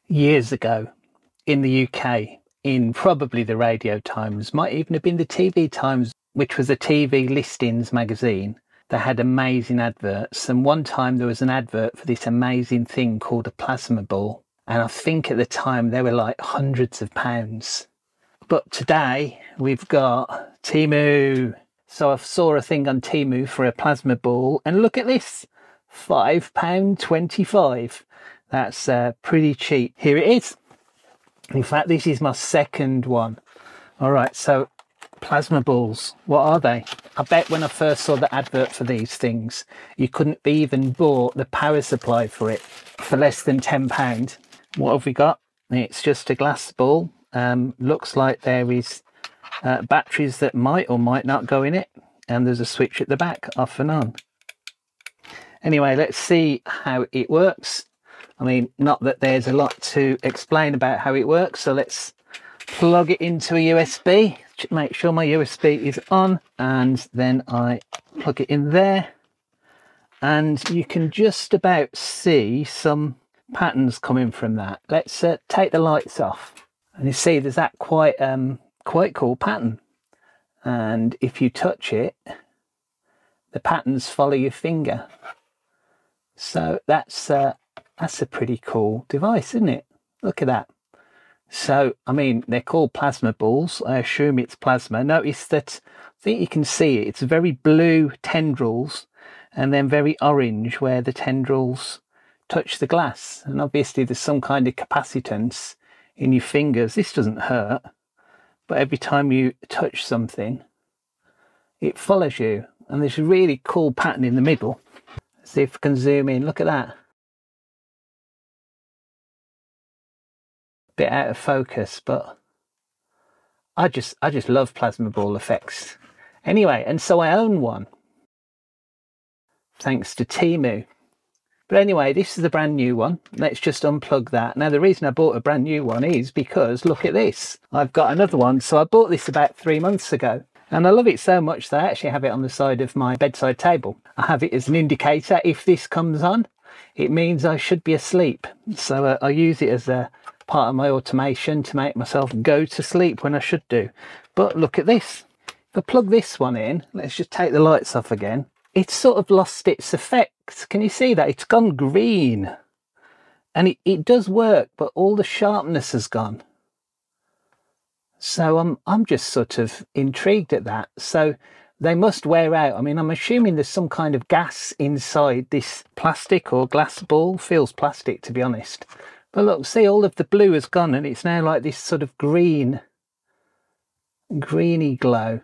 years ago in the UK, in probably the Radio Times, might even have been the TV Times, which was a TV listings magazine. They had amazing adverts, and one time there was an advert for this amazing thing called a PlasmaBall, and I think at the time they were like hundreds of pounds. But today we've got TEMU. So I saw a thing on TEMU for a PlasmaBall, and look at this, £5.25. That's pretty cheap. Here it is. In fact, this is my second one. All right, so PlasmaBalls, what are they? I bet when I first saw the advert for these things, you couldn't even bought the power supply for it for less than £10. What have we got? It's just a glass ball. Looks like there is batteries that might or might not go in it, and there's a switch at the back, off and on. Anyway, let's see how it works. I mean, not that there's a lot to explain about how it works, so let's plug it into a USB. Make sure my USB is on, and then I plug it in there, and you can just about see some patterns coming from that. Let's take the lights off, and you see there's that quite cool pattern, and if you touch it, the patterns follow your finger. So that's a pretty cool device, isn't it? Look at that. So, I mean, they're called plasma balls. I assume it's plasma. Notice that, I think you can see it. It's very blue tendrils and then very orange where the tendrils touch the glass. And obviously there's some kind of capacitance in your fingers. This doesn't hurt, but every time you touch something, it follows you. And there's a really cool pattern in the middle. Let's see if I can zoom in. Look at that. Bit out of focus, but I just love plasma ball effects. Anyway, and so I own one, thanks to TEMU. But anyway, this is a brand new one. Let's just unplug that. Now, the reason I bought a brand new one is because look at this. I've got another one. So I bought this about 3 months ago, and I love it so much that I actually have it on the side of my bedside table. I have it as an indicator. If this comes on, it means I should be asleep. So I use it as a part of my automation to make myself go to sleep when I should do. But look at this. If I plug this one in, let's just take the lights off again. It's sort of lost its effect. Can you see that? It's gone green. And it does work, but all the sharpness has gone. So I'm just sort of intrigued at that. So they must wear out. I mean, I'm assuming there's some kind of gas inside this plastic or glass ball. Feels plastic, to be honest. But look, see, all of the blue has gone and it's now like this sort of greeny glow.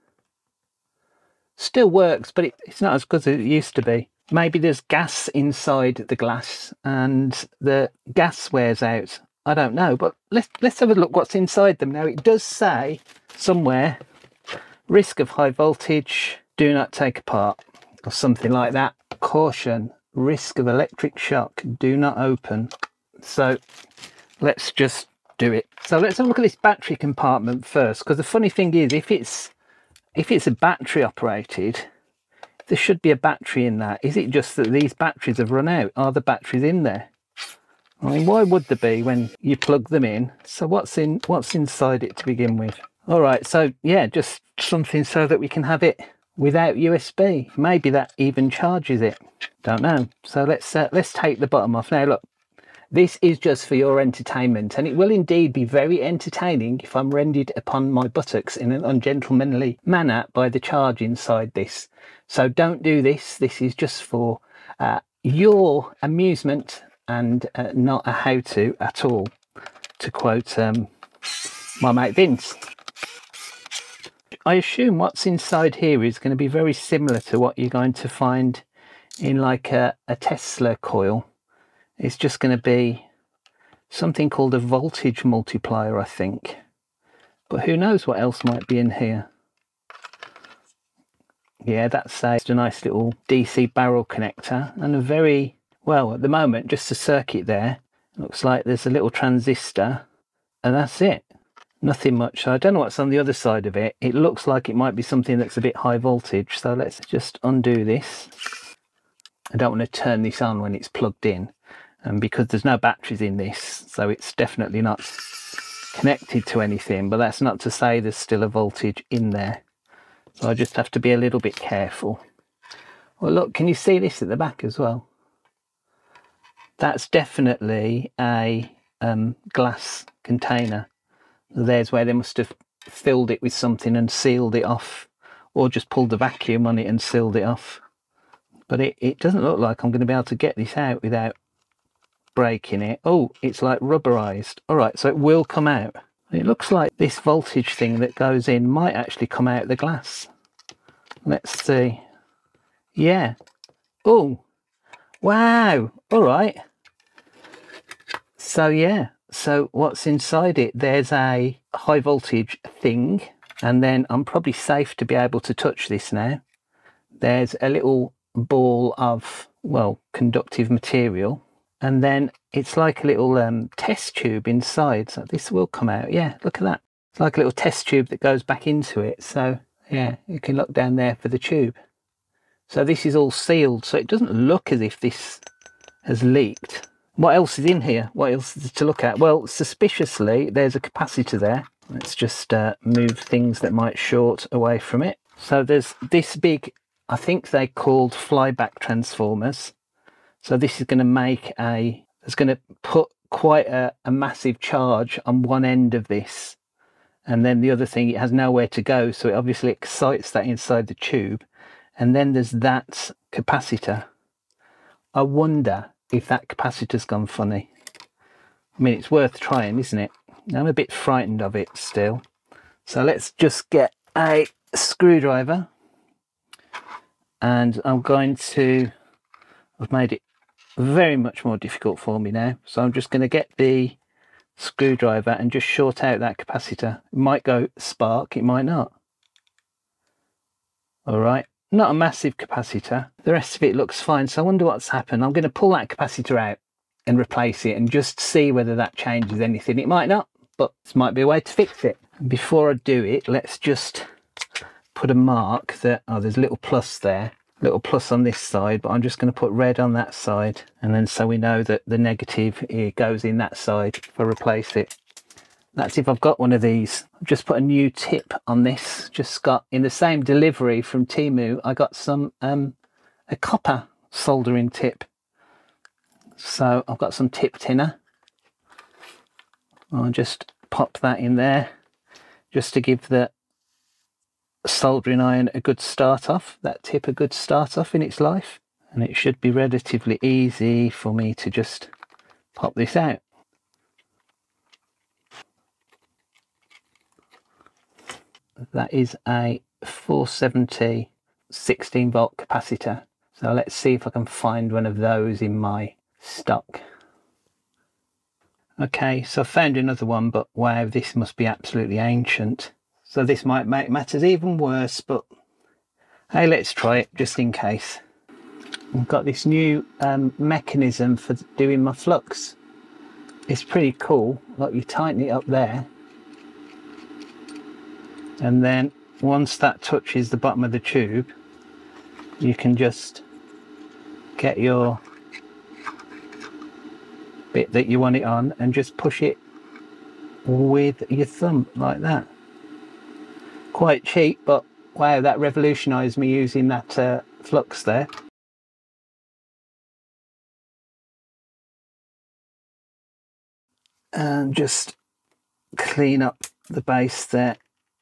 Still works, but it's not as good as it used to be. Maybe there's gas inside the glass and the gas wears out. I don't know, but let's have a look what's inside them. Now, it does say somewhere, risk of high voltage, do not take apart, or something like that. Caution, risk of electric shock, do not open. So let's just do it. So let's have a look at this battery compartment first, because the funny thing is, if it's a battery operated, there should be a battery in that. Is it just that these batteries have run out? Are the batteries in there? I mean, why would there be when you plug them in? So what's inside it to begin with? All right, so yeah, just something so that we can have it without USB. Maybe that even charges it. Don't know. So let's take the bottom off. Now look, this is just for your entertainment, and it will indeed be very entertaining if I'm rendered upon my buttocks in an ungentlemanly manner by the charge inside this. So don't do this. This is just for your amusement and not a how-to at all, to quote my mate Vince. I assume what's inside here is going to be very similar to what you're going to find in like a Tesla coil. It's just going to be something called a voltage multiplier, I think. But who knows what else might be in here. Yeah, that's a nice little DC barrel connector, and a very, well, at the moment, just a circuit there. Looks like there's a little transistor, and that's it. Nothing much. So I don't know what's on the other side of it. It looks like it might be something that's a bit high voltage. So let's just undo this. I don't want to turn this on when it's plugged in. And because there's no batteries in this, so it's definitely not connected to anything, but that's not to say there's still a voltage in there. So I just have to be a little bit careful. Well, look, can you see this at the back as well? That's definitely a glass container. There's where they must have filled it with something and sealed it off, or just pulled the vacuum on it and sealed it off. But it doesn't look like I'm going to be able to get this out without breaking it. Oh, it's like rubberized. All right, so it will come out. It looks like this voltage thing that goes in might actually come out the glass. Let's see. Yeah. Oh, wow. All right. So yeah, so what's inside it? There's a high voltage thing, and then I'm probably safe to be able to touch this now. There's a little ball of, well, conductive material, and then it's like a little test tube inside. So this will come out. Yeah, look at that. It's like a little test tube that goes back into it. So yeah, you can look down there for the tube. So this is all sealed, so it doesn't look as if this has leaked. What else is in here? What else is to look at? Well, suspiciously, there's a capacitor there. Let's just move things that might short away from it. So there's this big, I think they're called flyback transformers. So this is going to make it's going to put quite a massive charge on one end of this. And then the other thing, it has nowhere to go. So it obviously excites that inside the tube. And then there's that capacitor. I wonder if that capacitor's gone funny. I mean, it's worth trying, isn't it? I'm a bit frightened of it still. So let's just get a screwdriver. And I'm going to, I've made it very much more difficult for me now. So I'm just going to get the screwdriver and just short out that capacitor. It might go spark, it might not. All right, not a massive capacitor. The rest of it looks fine. So I wonder what's happened. I'm going to pull that capacitor out and replace it and just see whether that changes anything. It might not, but this might be a way to fix it. Before I do it, let's just put a mark that, oh, there's a little plus there. Little plus on this side, but I'm just going to put red on that side, and then so we know that the negative here goes in that side if I replace it. That's if I've got one of these. I've just put a new tip on this. Just got in the same delivery from TEMU, I got some a copper soldering tip. So I've got some tip tinner. I'll just pop that in there just to give the soldering iron a good start off, that tip a good start off in its life, and it should be relatively easy for me to just pop this out. That is a 470 16 volt capacitor, so let's see if I can find one of those in my stock. Okay, so I found another one, but wow, this must be absolutely ancient. So this might make matters even worse, but hey, let's try it just in case. I've got this new mechanism for doing my flux. It's pretty cool. Like, you tighten it up there, and then once that touches the bottom of the tube, you can just get your bit that you want it on and just push it with your thumb like that. Quite cheap, but wow, that revolutionized me using that flux there. And just clean up the base there.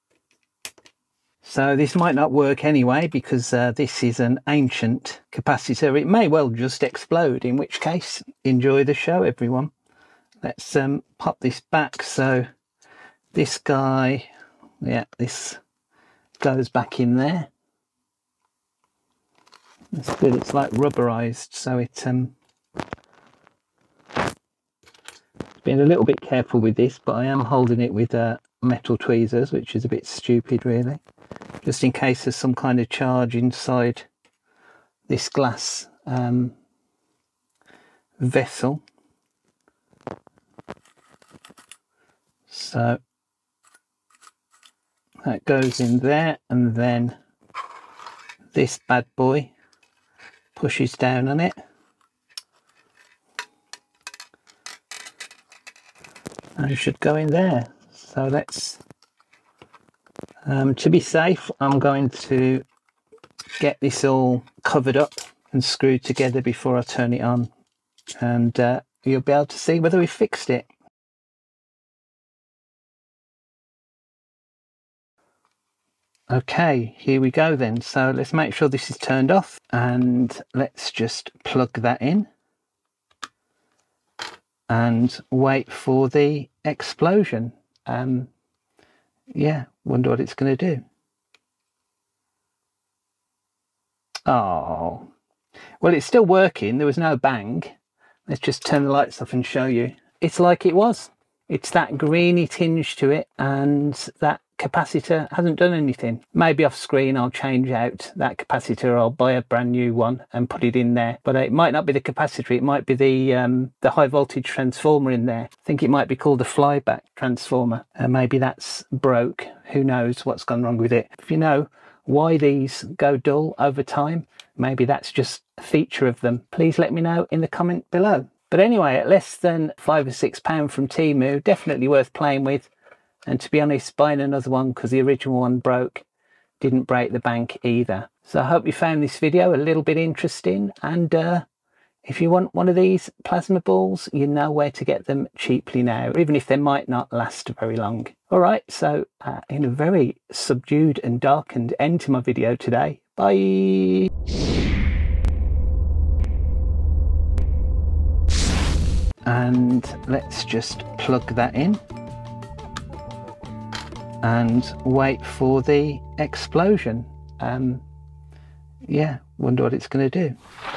So this might not work anyway, because this is an ancient capacitor. It may well just explode, in which case enjoy the show, everyone. Let's pop this back. So this guy, yeah, this goes back in there. That's good. It's like rubberized, so it being a little bit careful with this, but I am holding it with metal tweezers, which is a bit stupid really, just in case there's some kind of charge inside this glass vessel. So that goes in there, and then this bad boy pushes down on it. and it should go in there. So let's, to be safe, I'm going to get this all covered up and screwed together before I turn it on, and you'll be able to see whether we fixed it. Okay, here we go then. So let's make sure this is turned off, and let's just plug that in and wait for the explosion. Yeah, wonder what it's going to do. Oh, well, it's still working. There was no bang. Let's just turn the lights off and show you. It's like it was. It's that greeny tinge to it, and that capacitor hasn't done anything. Maybe off screen I'll change out that capacitor. I'll buy a brand new one and put it in there. But it might not be the capacitor. It might be the high voltage transformer in there. I think it might be called a flyback transformer. Maybe that's broke. Who knows what's gone wrong with it? If you know why these go dull over time, maybe that's just a feature of them, please let me know in the comment below. But anyway, at less than £5 or £6 from TEMU, definitely worth playing with. And to be honest, buying another one because the original one broke, didn't break the bank either. So I hope you found this video a little bit interesting, and if you want one of these plasma balls, you know where to get them cheaply now, even if they might not last very long. Alright, so in a very subdued and darkened end to my video today, bye! And let's just plug that in and wait for the explosion. Yeah, wonder what it's going to do.